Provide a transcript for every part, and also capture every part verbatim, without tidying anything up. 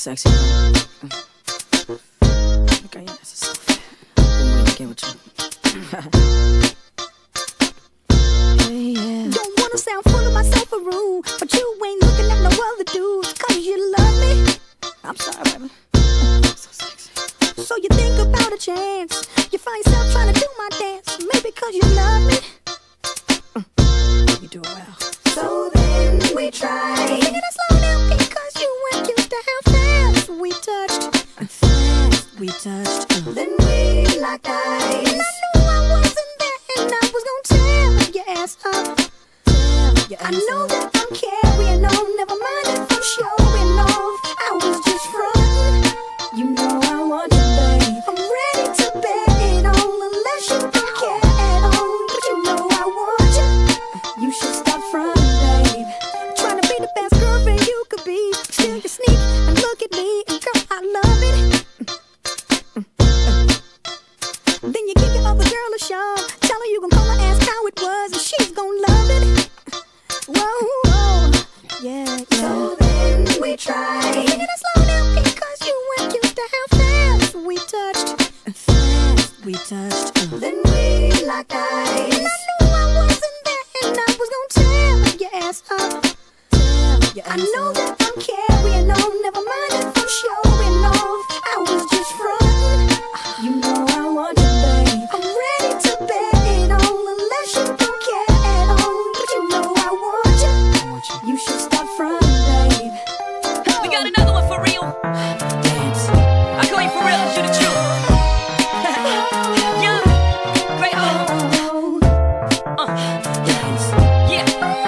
sexy. Okay, yeah, this is so fat. I'm gonna get with you. Hey, yeah. Don't wanna sound full of myself or rude, but you ain't looking at no other dudes, cause you love me. I'm sorry, baby. So sexy. So you think about a chance, you find yourself trying to do my dance, maybe cause you love me. You do it well. So then we tried. Sing it slow down because you weren't used to how fast we touched. Fast we touched. Uh. Then we locked eyes. And I knew I wasn't there, and I was gonna tear your ass up. Your I ass know up. that I'm carrying on, never mind if I'm showing off. I was just frontin'. You know I want you, babe. I'm ready to bet it on, unless you don't care at all. But you know I want you. You should stop frontin', babe. Trying to be the best girlfriend you could be. Still you sneak and look at me, and girl, I love it. Then you give your other girl a show. Tell her you gon' call her, ask how it was, and she's gon' love it. Whoa, whoa, yeah, yeah. So then we tried. Sing it slow down because you weren't used to how fast we touched. Fast we touched. Uh. Then we locked eyes. And I knew I wasn't there, and I was gonna tear your ass up. Your I ass know up. that I'm carrying on, never mind if I'm showing off. I was just frontin'. You know I want you, babe. I'm ready to bet it on, unless you don't care at all. But you know I want you. I want you. You should stop frontin', babe. We got another one for real. Dance. I call you for real, you the truth. Yeah, great home. Uh, Dance. yeah.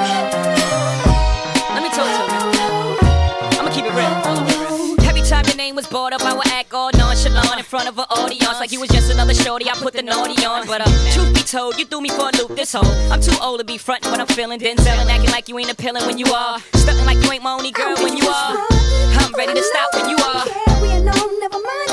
Let me talk to you. I'ma keep it real, all the way real. Every time your name was brought up, I would act all nonchalant in front of an audience, like you was just another shorty. I put the naughty on, but uh, truth be told, you threw me for a loop this whole. I'm too old to be frontin' when I'm feeling Denzel and acting like you ain't appealing when you are. Stuntin' like you ain't my only girl when you are. I'm ready to stop when you are. Carrying on, never mind